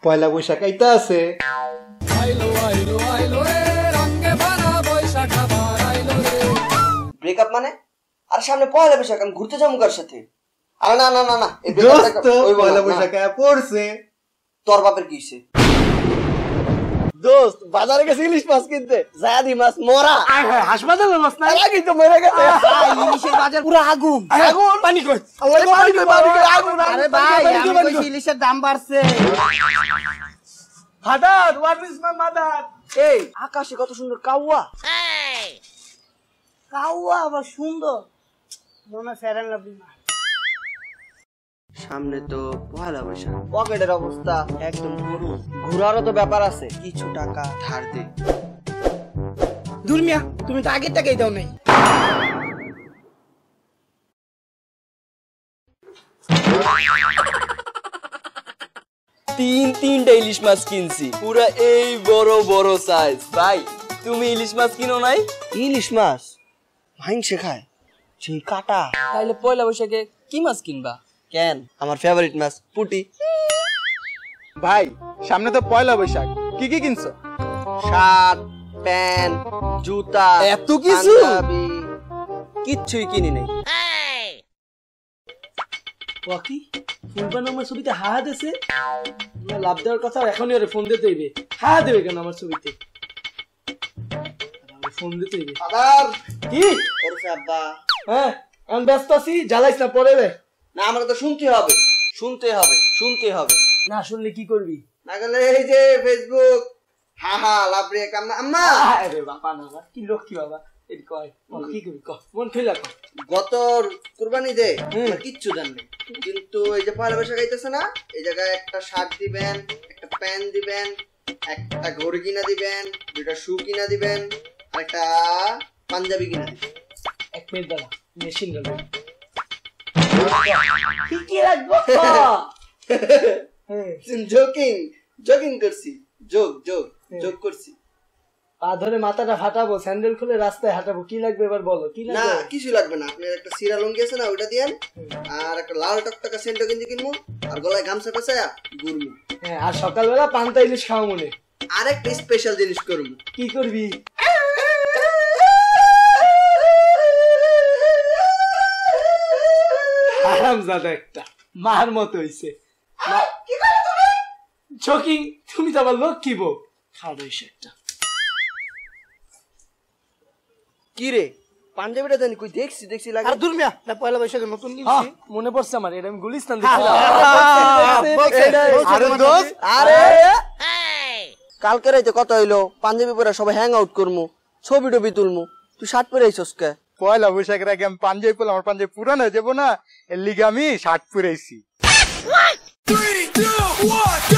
পয়লা বৈশাখ আইতা আছে। ব্রেকআপ মানে? আর সামনে পয়লা বৈশাখ, আমি ঘুরতে যাবো কার সাথে? আরে না না না না, পয়লা বৈশাখ পড়ছে। তোর বাপের কি হইছে? দোস্ত বাজারে গেছে ইলিশ মাছ কিনতে, জায়াদি মাছ মরা। হাসপাতালে মাছ না লাগি তো মরে গেছে। ইলিশের বাজার পুরো আগুন আগুন। পানি কই? পানি কই আগুন। আরে ভাই আমি কইছি ইলিশের দাম বাড়ছে। Father what is my mother? এই আকাশে কত সুন্দর কাউয়া। কাউয়া আবার সুন্দর, মনে ফেরান লাগবে না। সামনে তো পয়লা বৈশাখ, পকেটের অবস্থা একদম গরু। ঘোরারও তো ব্যাপার আছে, কিছু টাকা ধার দে। দুর্মিয়া তুমি তো আগের টাকাই দাও নাই। তিনটা ইলিশ মাছ কিনছি, পুরা এই বড় বড় সাইজ। ভাই তুমি ইলিশ মাছ কিনো নাই? ইলিশ মাছ ভাইন শেখায় সেই কাটা। তাইলে পয়লা বৈশাখে কি মাছ কিনবা? কেন, আমার ফেভারিট মাছ পুটি। ভাই সামনে তো পয়লা বৈশাখ, কি কি কিনছো? শার্ট, প্যান্ট, জুতা, এত কিছু? কিচ্ছুই কিনি নাই। ওয়াকি ফুলবান আমার ছবিতে হাহা দিয়েছে, লাভ দেওয়ার কথা। এখনই ওরে ফোন দিতে হইবে। হাহা দেবে কেন আমার ছবিতে? ফোন দিতে হইবে। কি করছে আব্বা? হ্যাঁ আমি ব্যস্ত আছি, জ্বালাইস না, পরে রে। না আমার তো শুনতে হবে, শুনতে হবে, শুনতে হবে। না শুনলে কি করবি? না গেলে এই যে ফেসবুক হা হা লাভ রে কাম্মা আম্মা। আরে বাবা না কি লক্ষ্মী বাবা, এই কয় কি করবি ক, মন খুলে কর। গত কুরবানি দে কিচ্ছু জানবে, কিন্তু এই যে পয়লা বৈশাখ আইতেছে না, এই জায়গায় একটা শার্ট দিবেন, একটা প্যান্ট দিবেন, একটা ঘড়ি কিনা দিবেন, দুটা শু কিনা দিবেন, আর একটা পাঞ্জাবি কিনা দিবেন। এক মিনিট দাঁড়া, মেশিন লাগবে। কি লাগবে? জোকিং জোকিং করছি, যোগ যোগ যোগ করছি। পা ধরে মাথাটা ফাটাবো, স্যান্ডেল খুলে রাস্তায় হাঁটাবো। কি লাগবে এবার বলো, কি না লাগবে? কিছু লাগবে না, আপনার একটা সিরা লুঙ্গি আছে না ওইটা দিয়েন, আর একটা লাল টকটকা সেন্টো গেঞ্জি কিনবো, আর গলায় গামছা পেঁচায়া ঘুরবো। হ্যাঁ আর সকালবেলা পান্তা ইলিশ খাওয়া মনে। আর একটা স্পেশাল জিনিস করবো। কি করবি? আরামজাদা একটা, মার মতো হইছে। চকিং, তুমি তো আবার লক্ষ্মী বউ। খাড়ো এসে একটা। কি রে পাঞ্জাবিটা জানি কই দেখছি দেখছি লাগে। আর দুর্মিয়া না পয়লা বৈশাখে নতুন কিনছি, মনে পড়ছে আমার। এটা আমি গুলিস্তান দেখছিলাম। আরে দোস্ত, আরে কালকে রাইতে কত হইলো, পাঞ্জাবি পরে সবাই হ্যাং আউট করমু, ছবি টবি তুলমু, তুই শার্ট পরে আইছস কে? পয়লা বৈশাখের আগে আমি পাঞ্জাবি পরলাম, আমার পাঞ্জাবি পুরানো হয়ে যাবো না, এর লিগে আমি শার্ট পরেছি।